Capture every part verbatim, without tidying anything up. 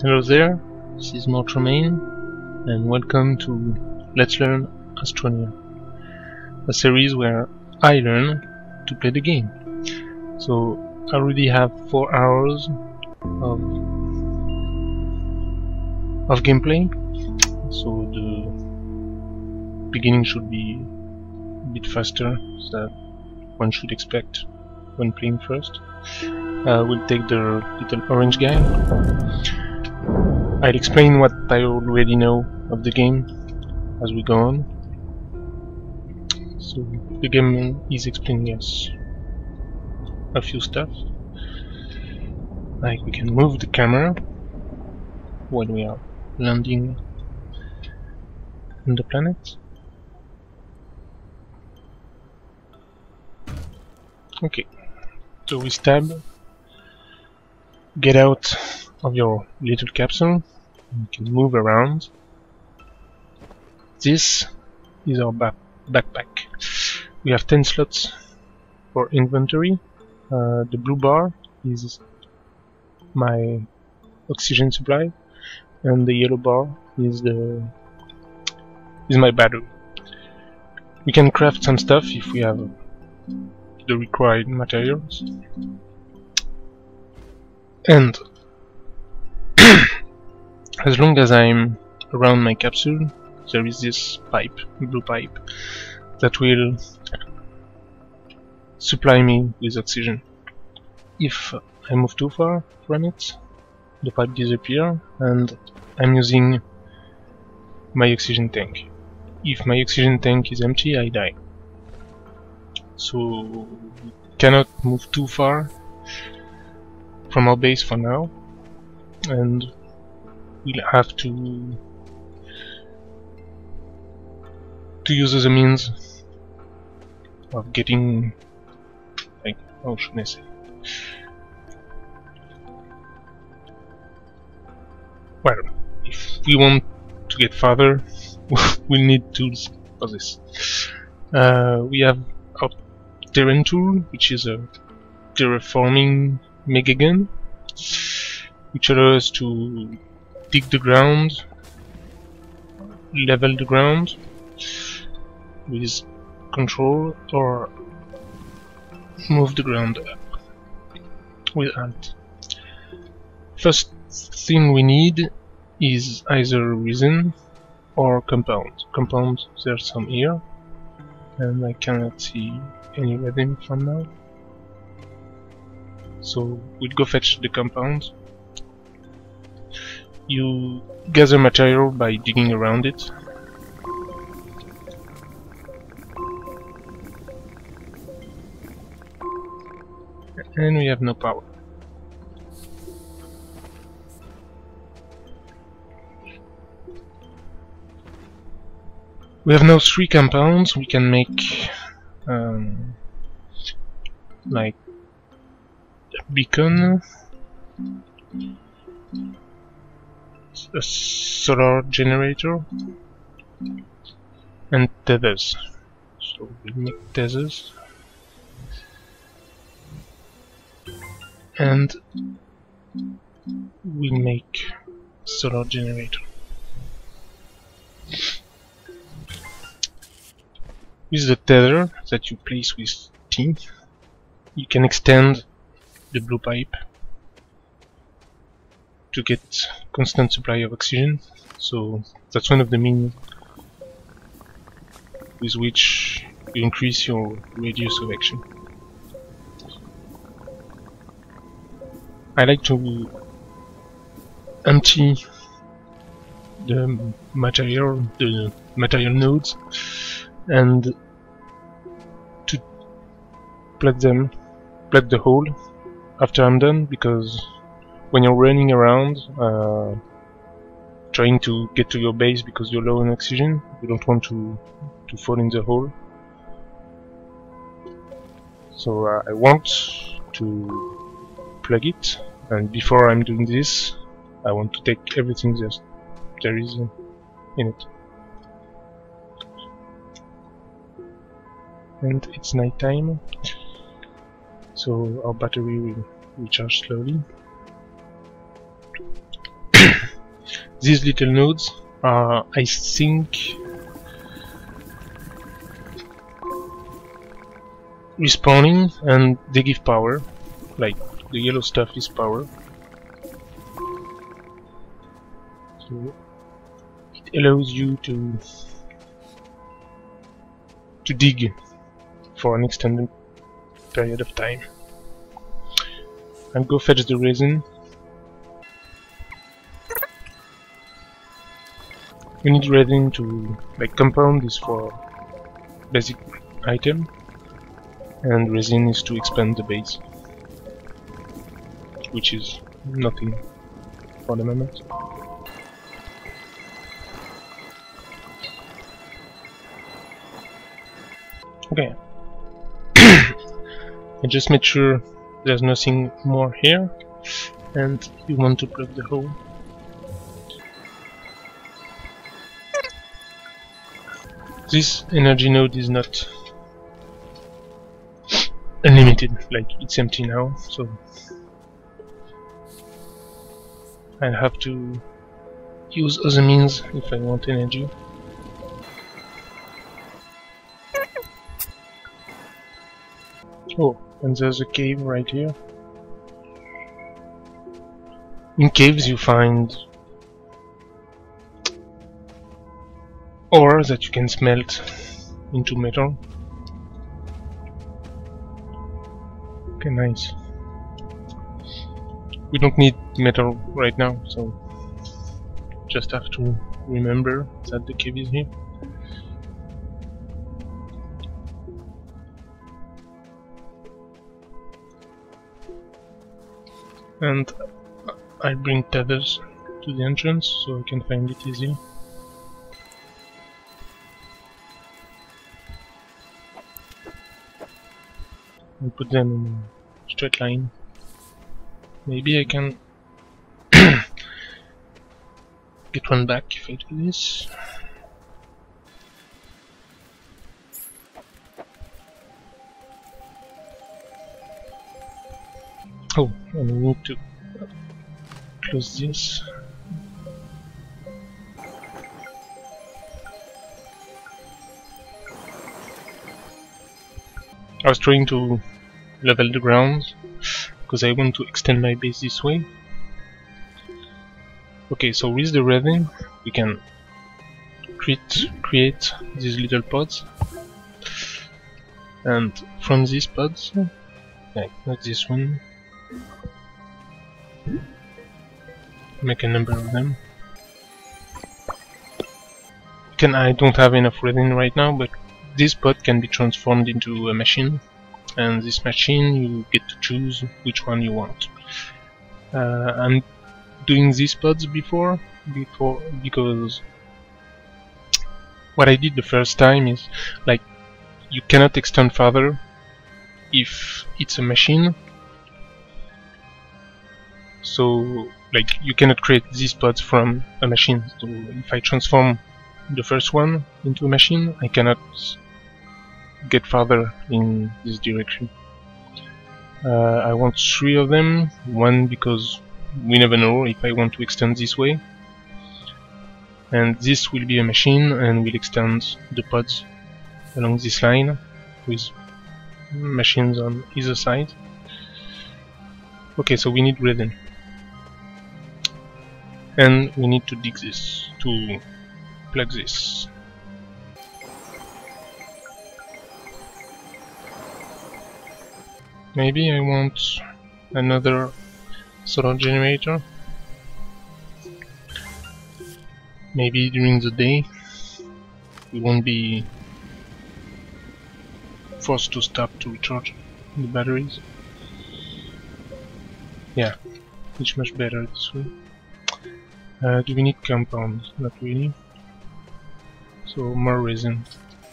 Hello there, this is Tremaine, and welcome to Let's Learn Astroneer, a series where I learn to play the game. So I already have four hours of of gameplay, so the beginning should be a bit faster than one should expect when playing first. Uh, we'll take the little orange guy. I'll explain what I already know of the game as we go on. So the game is explaining us a few stuff, like we can move the camera when we are landing on the planet. Okay, so we tab, get out of your little capsule. You can move around. This is our ba backpack. We have ten slots for inventory. Uh, the blue bar is my oxygen supply, and the yellow bar is the is my battery. We can craft some stuff if we have the required materials. And as long as I'm around my capsule, there is this pipe, blue pipe, that will supply me with oxygen. If I move too far from it, the pipe disappears and I'm using my oxygen tank. If my oxygen tank is empty, I die. So we cannot move too far from our base for now, and we'll have to to use as a means of getting, like, how should I say, well, if we want to get farther, we'll need tools for this. Uh, we have our terrain tool, which is a terraforming mega gun, which allows us to dig the ground, level the ground with control, or move the ground up with alt. First thing we need is either resin or compound. Compound, there's some here, and I cannot see any resin from now. So we'll go fetch the compound. You gather material by digging around it. And we have no power. We have now three compounds. We can make um, like a beacon, a solar generator, and tethers. So we make tethers, and we make solar generator. With the tether that you place with T, you can extend the blue pipe to get constant supply of oxygen. So that's one of the means with which you increase your radius of action. I like to empty the material, the material nodes, and to plug them, plug the hole after I'm done, because when you're running around uh, trying to get to your base because you're low on oxygen, you don't want to to fall in the hole. So uh, I want to plug it, and before I'm doing this, I want to take everything that there is in it. And it's night time, so our battery will recharge slowly. these little nodes are, I think, respawning, and they give power. Like the yellow stuff is power. So it allows you to to dig for an extended period of time. I'll go fetch the resin. We need resin to like compound is for basic item, and resin is to expand the base, which is nothing for the moment. Okay. I just made sure there's nothing more here, and you want to plug the hole. This energy node is not unlimited, like it's empty now, so I'll have to use other means if I want energy. Oh, and there's a cave right here. In caves you find ore that you can smelt into metal. Okay, nice. We don't need metal right now, so just have to remember that the cave is here. And I'll bring tethers to the entrance so I can find it easily. I'll put them in a straight line. Maybe I can get one back if I do this. Oh, and we need to close this. I was trying to level the ground because I want to extend my base this way. Okay, so with the resin we can create create these little pods, and from these pods, like not this one, make a number of them. Can I don't have enough resin right now, but this pod can be transformed into a machine, and this machine you get to choose which one you want. Uh, I'm doing these pods before, before because what I did the first time is like you cannot extend further if it's a machine. So like you cannot create these pods from a machine. So if I transform the first one into a machine, I cannot get further in this direction. Uh, I want three of them. One because we never know if I want to extend this way, and this will be a machine and will extend the pods along this line with machines on either side. Okay, so we need resin, and we need to dig this to plug this. Maybe I want another solar generator. Maybe during the day we won't be forced to stop to recharge the batteries. Yeah, it's much better this way. Uh, do we need compounds? Not really. So more resin.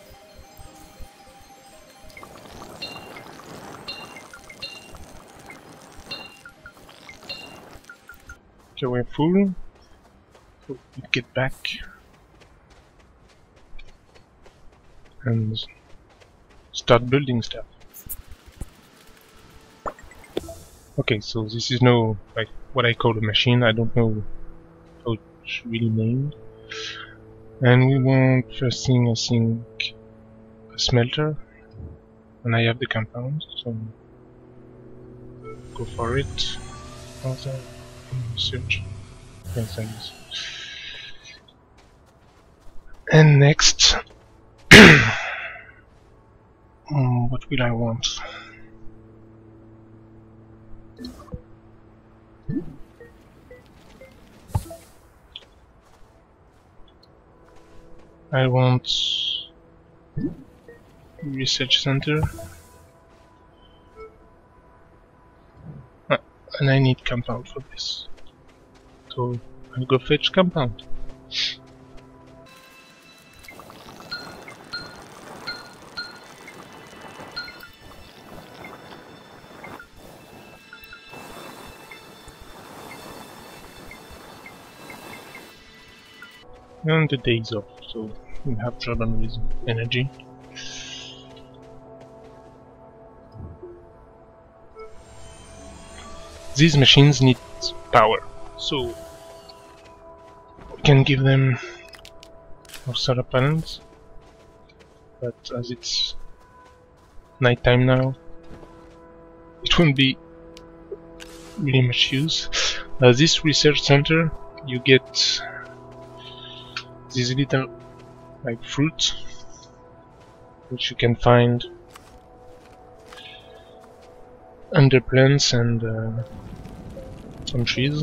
Okay, we're full. So we get back and start building stuff. Okay, so this is no like what I call a machine. I don't know how it should be named. And we want first thing I think a smelter, and I have the compound, so go for it. Also, search. Yes, I guess. And next, um, what will I want? I want research center, ah, and I need compound for this, so I'll go fetch compound. And the day is off, so we have trouble with energy. These machines need power, so we can give them our solar panels, but as it's night time now, it won't be really much use. Uh, this research center, you get these little like fruit which you can find under plants and uh, some trees.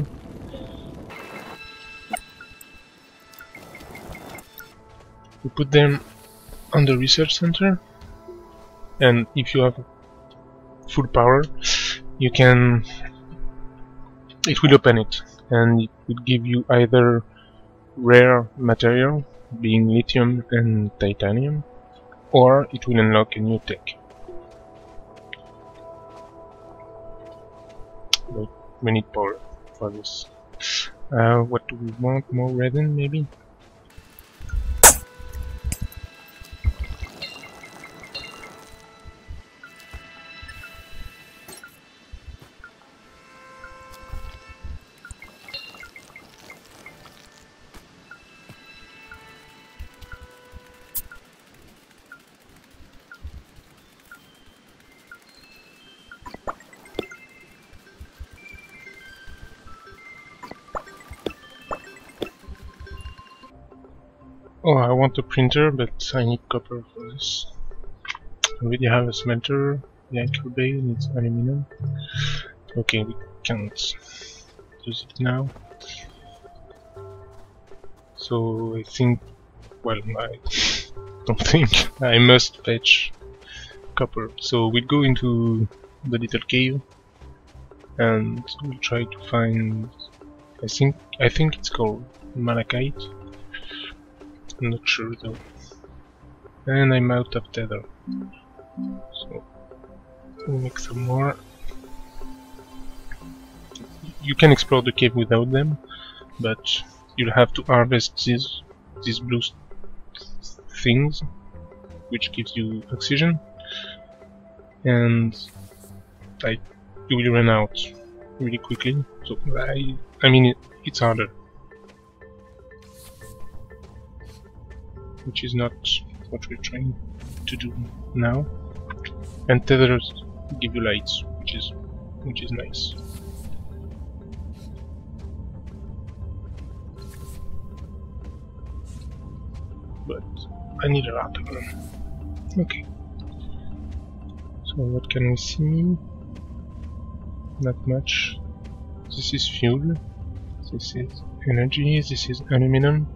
You put them on the research center, and if you have full power, you can it will open it, and it will give you either rare material, being lithium and titanium, or it will unlock a new tech. But we need power for this. Uh, what do we want? More redden, maybe? Oh, I want a printer, but I need copper for this. I already have a smelter. The anchor bay needs aluminum. Okay, we can't use it now. So I think, well, I don't think I must fetch copper. So we'll go into the little cave and we'll try to find. I think I think it's called malachite. I'm not sure though. And I'm out of tether. So we'll make some more. You can explore the cave without them, but you'll have to harvest these these blue things, which gives you oxygen, and like you will run out really quickly. So I I mean it, it's harder. Which is not what we're trying to do now. And tethers give you lights, which is which is nice. But I need a lot of them. Okay. So what can we see? Not much. This is fuel. This is energy. This is aluminum.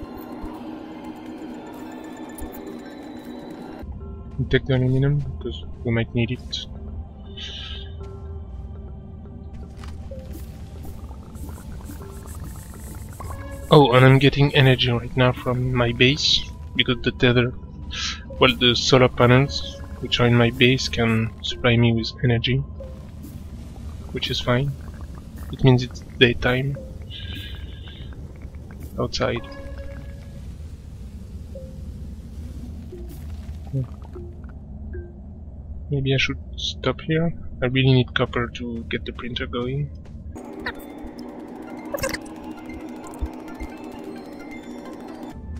We take the aluminum because we might need it. Oh, and I'm getting energy right now from my base because the tether, well, the solar panels which are in my base can supply me with energy, which is fine. It means it's daytime outside. Maybe I should stop here. I really need copper to get the printer going.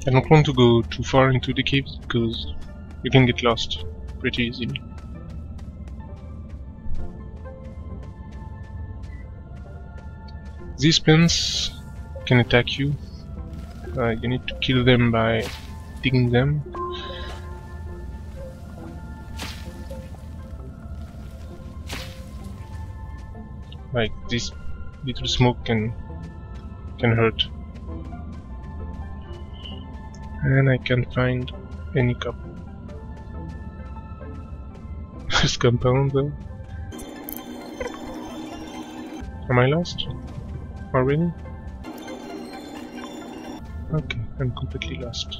I don't want to go too far into the caves because you can get lost pretty easily. These pins can attack you. Uh, you need to kill them by digging them. Like this little smoke can can hurt. And I can't find any cup. First compound though. Am I lost already? Okay, I'm completely lost.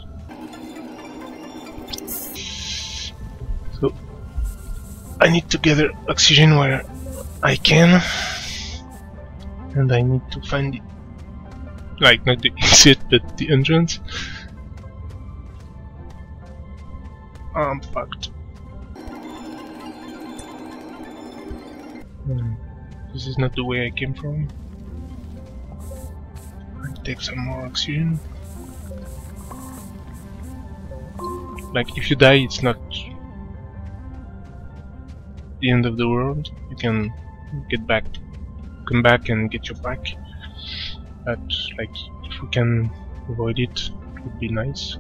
So I need to gather oxygen where I can, and I need to find it. Like, not the exit, but the entrance. I'm fucked. Hmm. This is not the way I came from. I'll take some more oxygen. Like, if you die, it's not the end of the world. You can get back, come back and get your back. But, like, if we can avoid it, it would be nice.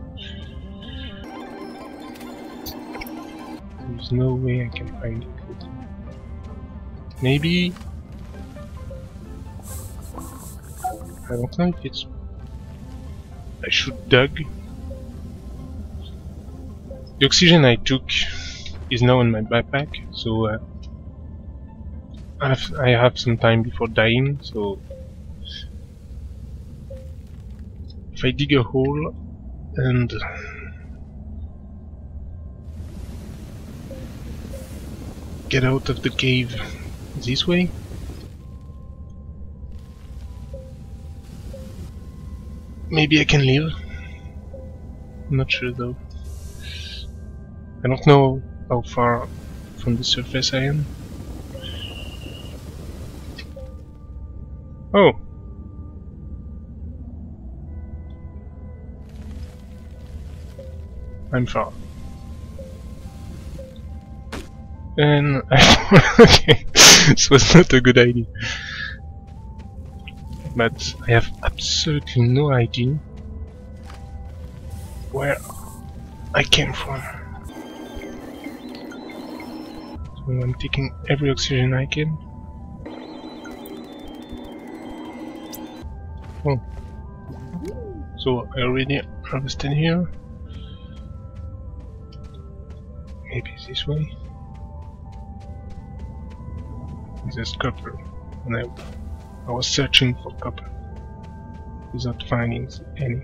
There's no way I can find it. Maybe... I don't know if it's... I should dug. The oxygen I took is now in my backpack, so uh, I, have, I have some time before dying, so if I dig a hole and get out of the cave this way, maybe I can live. I'm not sure though. I don't know how far from the surface I am. Oh! I'm far. And I okay, this was not a good idea. But I have absolutely no idea where I came from. So I'm taking every oxygen I can. Oh. So I already harvested here. Maybe this way. There's copper, and I, I was searching for copper without finding any.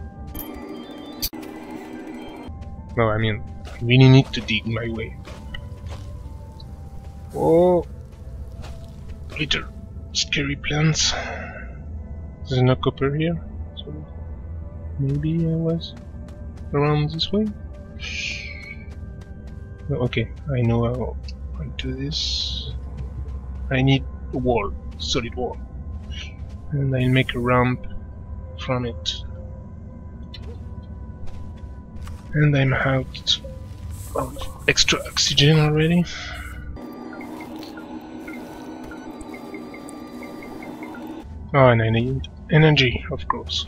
No, I mean, I really need to dig my way. Oh, little scary plants. There's no copper here, so maybe I was around this way. Okay, I know how to do this. I need a wall, solid wall, and I'll make a ramp from it. And I'm out of extra oxygen already. Oh, and I need energy, of course.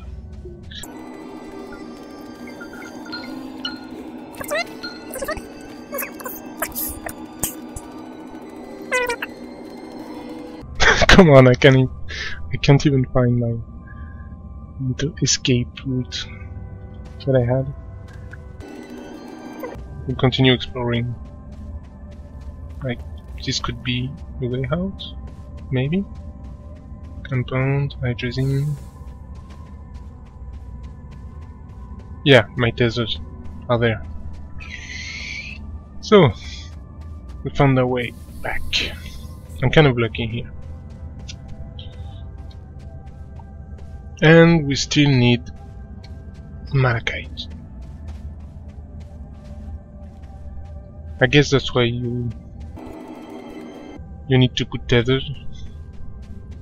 Come on, I can't, e I can't even find my little escape route that I had. We'll continue exploring. Like, this could be the way out, maybe? Compound, hydrazine. Yeah, my tethers are there. So, we found our way back. I'm kind of lucky here. And we still need malachite. I guess that's why you you need to put tethers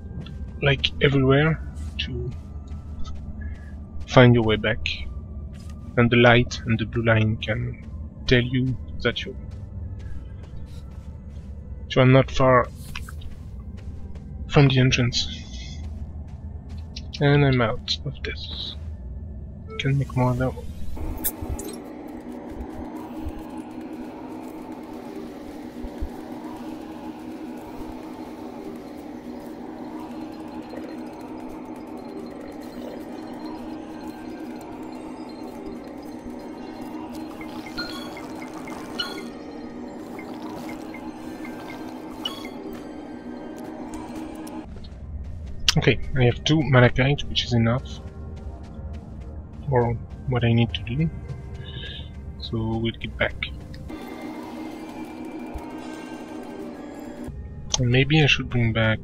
like everywhere to find your way back. and the light and the blue line can tell you that you you are not far from the entrance. And I'm out of this. Can make more though. Okay, I have two malachite, which is enough for what I need to do. So we'll get back. And maybe I should bring back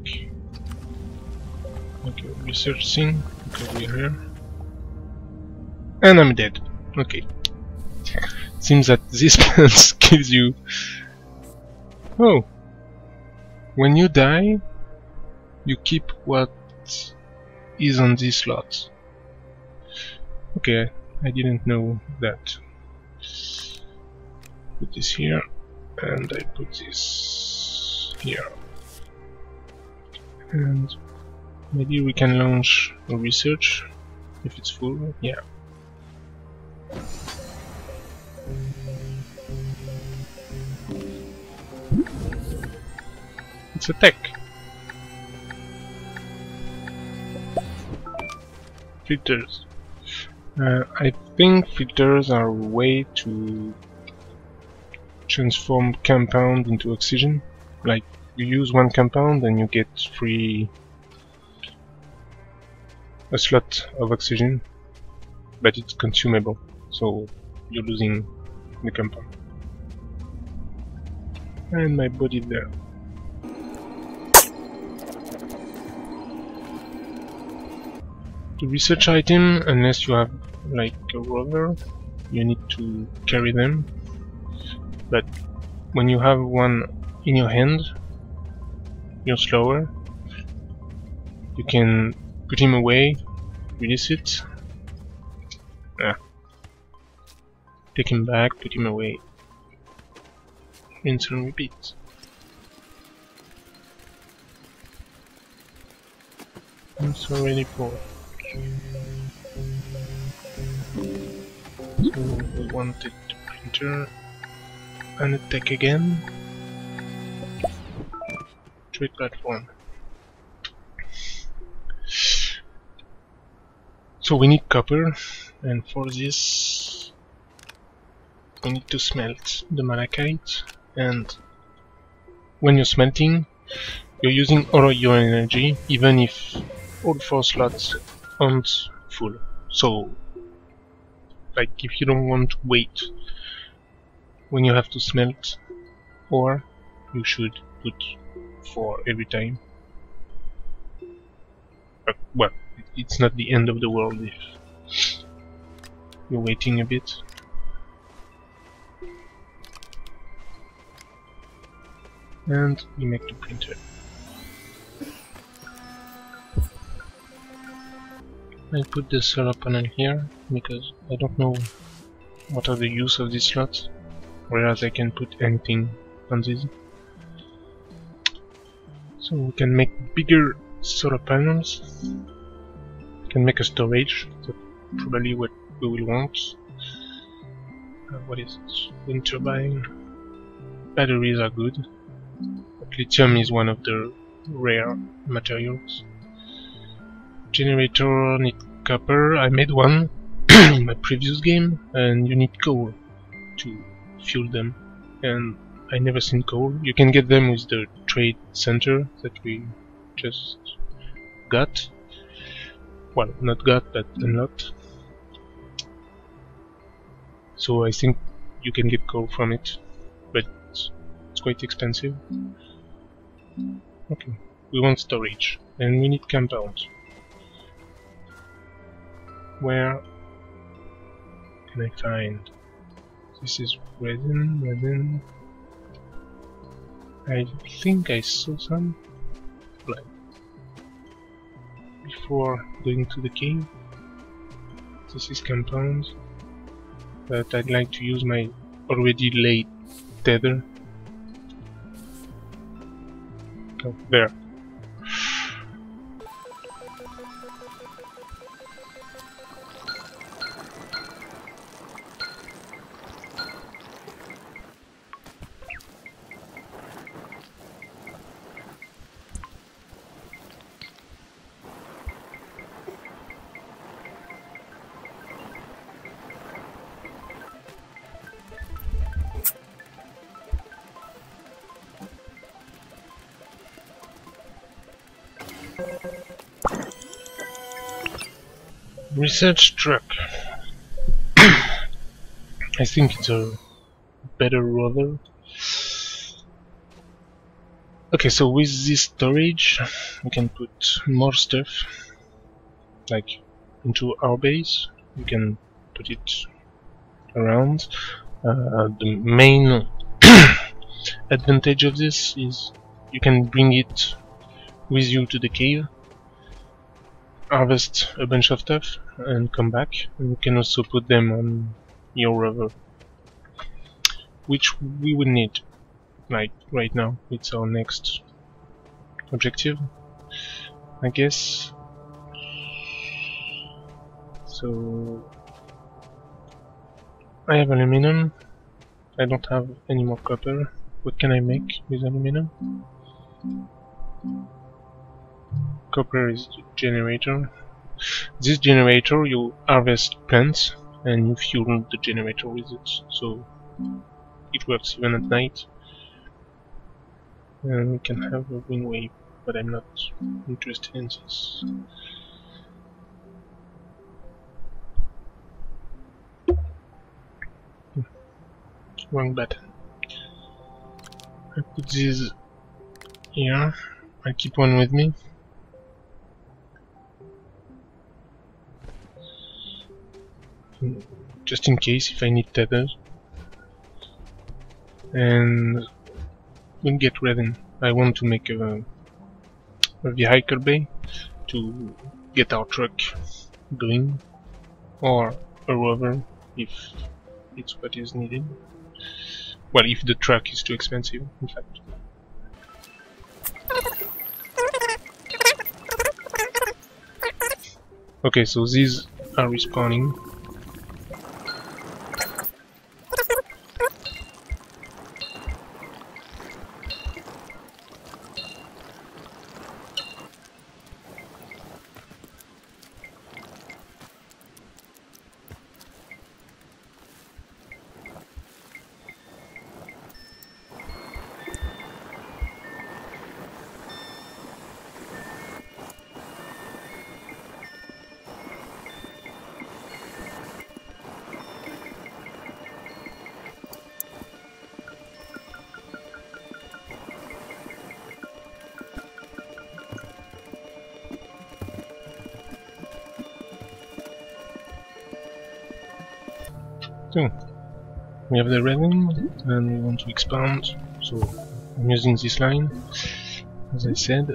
okay, research thing, because we're here. And I'm dead. Okay. Seems that this plant gives you... Oh! When you die, you keep what is on this slot. Okay, I didn't know that. Put this here, and I put this here. And maybe we can launch a research if it's full. Yeah. It's a tech. Filters. Uh, I think filters are a way to transform compound into oxygen. Like, you use one compound and you get free a slot of oxygen, but it's consumable, so you're losing the compound. And my body there. The research item, unless you have like a rover, you need to carry them. But when you have one in your hand, you're slower. You can put him away, release it, ah. take him back, put him away, rinse and repeat. It's already full. So we wanted the printer and a tech again. Trade platform. So we need copper, and for this we need to smelt the malachite, and when you're smelting you're using all of your energy even if all four slots aren't full. So like if you don't want to wait when you have to smelt ore, you should put four every time. But well, it's not the end of the world if you're waiting a bit. And we make the printer. I put the solar panel here because I don't know what are the use of this slot, whereas I can put anything on this. So we can make bigger solar panels. We can make a storage. That's probably what we will want. Uh, what is it? Wind turbine. Batteries are good. But lithium is one of the rare materials. Generator need copper. I made one in my previous game, and you need coal to fuel them. And I never seen coal. You can get them with the trade center that we just got. Well, not got, but unlocked. So I think you can get coal from it, but it's quite expensive. Okay, we want storage, and we need compound. Where can I find? This is resin, resin. I think I saw some like before going to the cave. This is compound. but I'd like to use my already laid tether. Oh, there. Research truck. I think it's a better rover. Okay, so with this storage we can put more stuff like into our base. We can put it around. Uh, the main advantage of this is you can bring it with you to the cave, harvest a bunch of stuff and come back, and you can also put them on your rover, which we will need like right now. It's our next objective, I guess. So I have aluminum. I don't have any more copper. What can I make with aluminum? Copper is the generator. This generator, you harvest plants and you fuel the generator with it, so it works even at night. And we can have a wind wave, but I'm not interested in this. Hmm. Wrong button. I put this here. I keep one with me. Just in case if I need tethers. And we'll get ready. I want to make a, a vehicle bay to get our truck going, or a rover if it's what is needed. Well, if the truck is too expensive, in fact. Okay, so these are respawning. So, we have the revenue and we want to expand, so I'm using this line, as I said.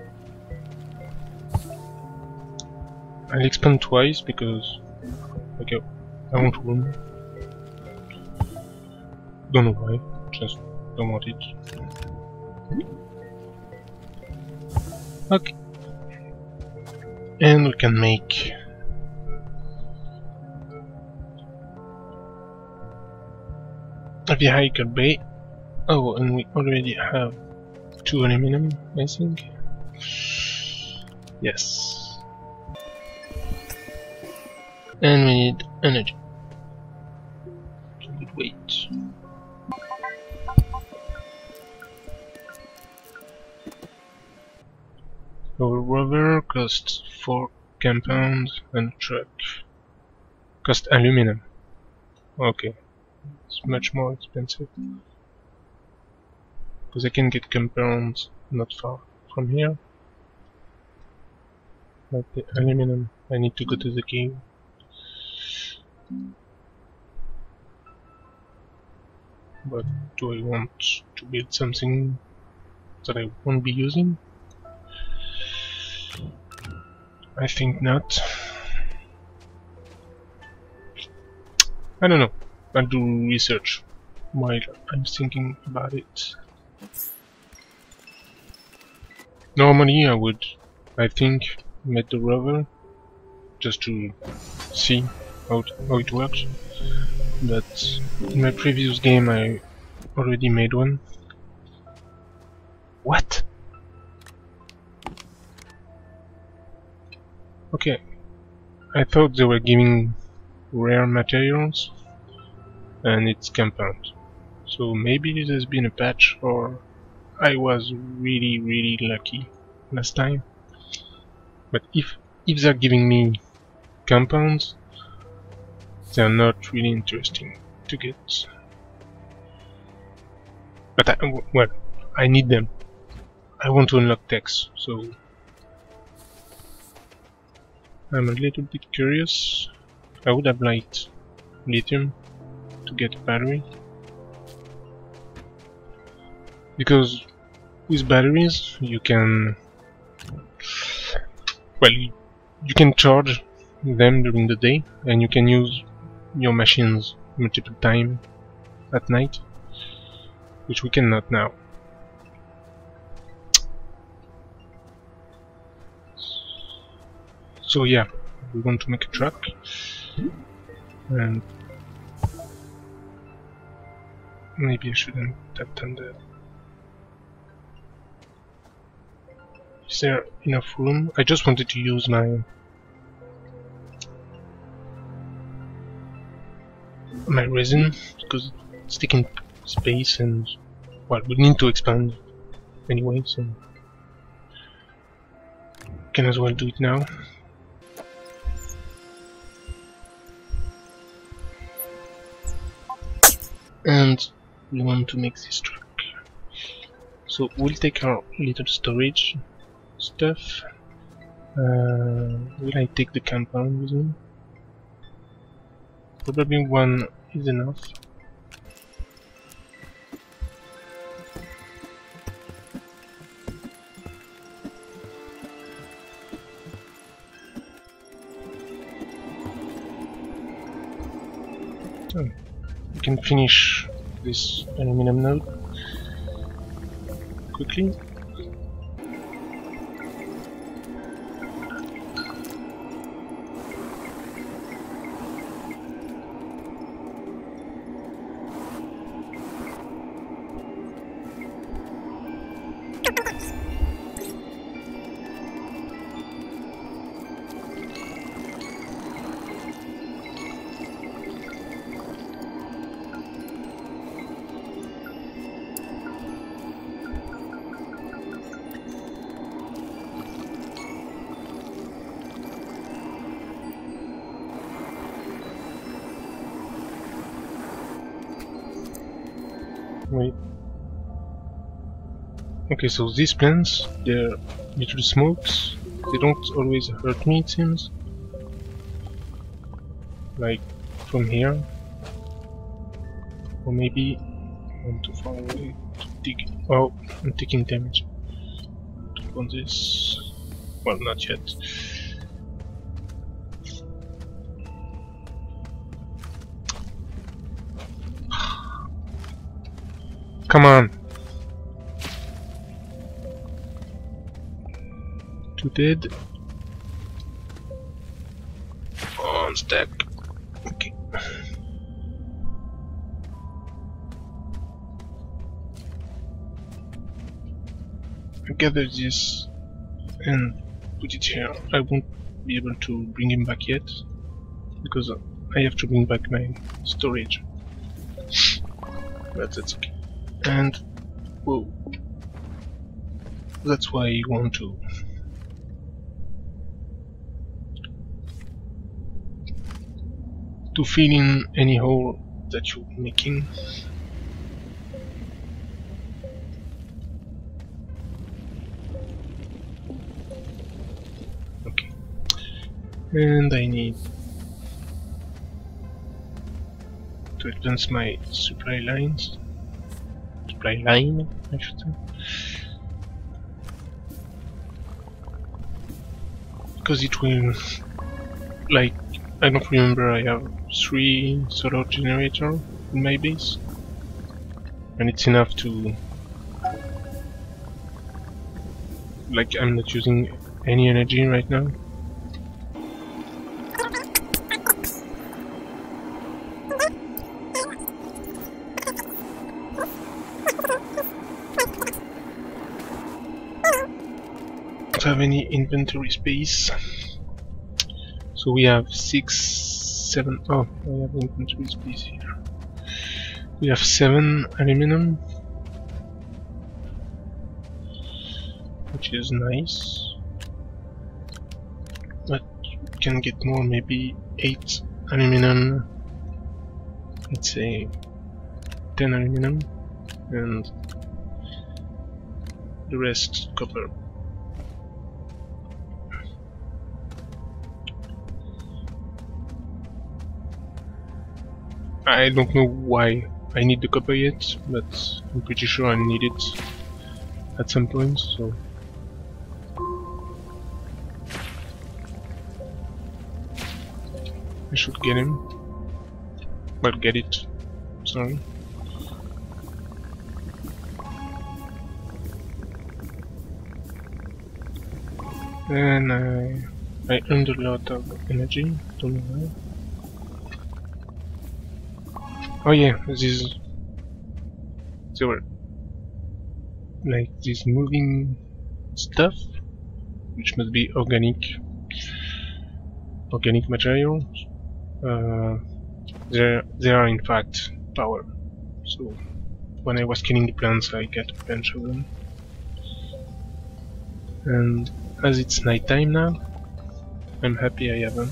I'll expand twice because okay, I want room. Don't know why, just don't want it. Okay. And we can make a vehicle bay. Oh, and we already have two aluminum, I think. Yes. And we need energy. Good wait. Our rover costs four compounds and a truck cost aluminum. Okay. It's much more expensive because I can get compounds not far from here, but the aluminum I need to go to the cave. But do I want to build something that I won't be using? I think not. I don't know. I'll do research while I'm thinking about it. Normally I would, I think, make the rover just to see how it, how it works, but in my previous game I already made one. What? Okay, I thought they were giving rare materials and it's compound. So maybe there's been a patch, or I was really really lucky last time. But if if they're giving me compounds, they're not really interesting to get. But I, well, I need them. I want to unlock techs, so I'm a little bit curious. I would have liked lithium to get a battery, because with batteries you can, well, you, you can charge them during the day and you can use your machines multiple times at night, which we cannot now. So yeah, we want to make a truck, and maybe I shouldn't have done that. Is there enough room? I just wanted to use my my resin because it's taking space, and well, we need to expand anyway, so can as well do it now. And we want to make this truck, so we'll take our little storage stuff. Uh, will I take the compound with me? Probably one is enough. So we can finish this aluminum node quickly. Wait. Okay, so these plants, they're little smokes. They don't always hurt me, it seems. Like from here. Or maybe I'm too far away to dig. Oh, I'm taking damage. On this. Well, not yet. Come on. Two dead. On stack. Okay. I gather this and put it here. I won't be able to bring him back yet because I have to bring back my storage. But that's okay. And whoa, that's why you want to to fill in any hole that you're making. Okay, and I need to advance my supply lines. Supply line, I should say. Because it will, like, I don't remember, I have three solar generator in my base, and it's enough to, like, I'm not using any energy right now. Don't have any inventory space, so we have six, seven. Oh, I have inventory space here. We have seven aluminum, which is nice, but we can get more, maybe eight aluminum, let's say ten aluminum, and the rest copper. I don't know why I need the copper yet, but I'm pretty sure I need it at some point, so I should get him. Well, get it. Sorry. And I I earned a lot of energy. Don't know why. Oh yeah, this there were like this moving stuff, which must be organic, organic materials. Uh, there, they are in fact power. So when I was killing the plants, I got a bunch of them. And as it's nighttime now, I'm happy I have them.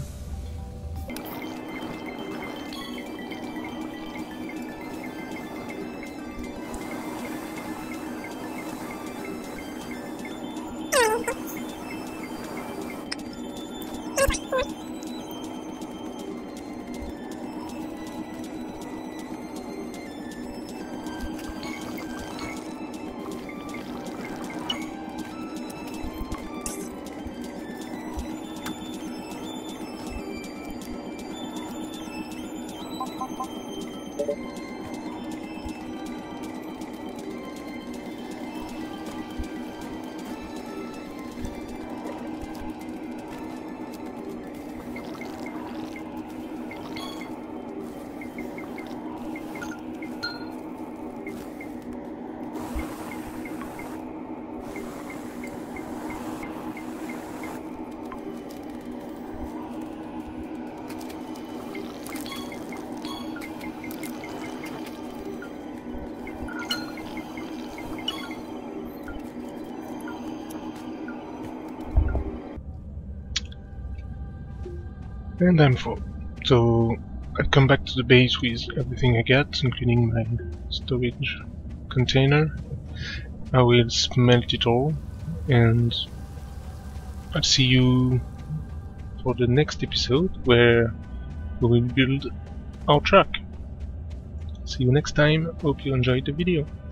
And I'm full. So I'll come back to the base with everything I got, including my storage container. I will smelt it all, and I'll see you for the next episode where we will build our truck. See you next time. Hope you enjoyed the video.